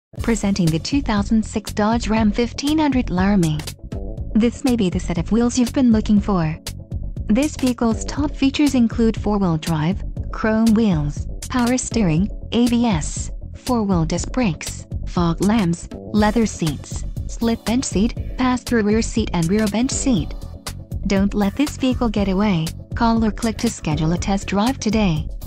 Presenting the 2006 Dodge Ram 1500 Laramie. This may be the set of wheels you've been looking for. This vehicle's top features include 4-wheel drive, chrome wheels, power steering, ABS, 4-wheel disc brakes, fog lamps, leather seats, split bench seat, pass-through rear seat and rear bench seat. Don't let this vehicle get away. Call or click to schedule a test drive today.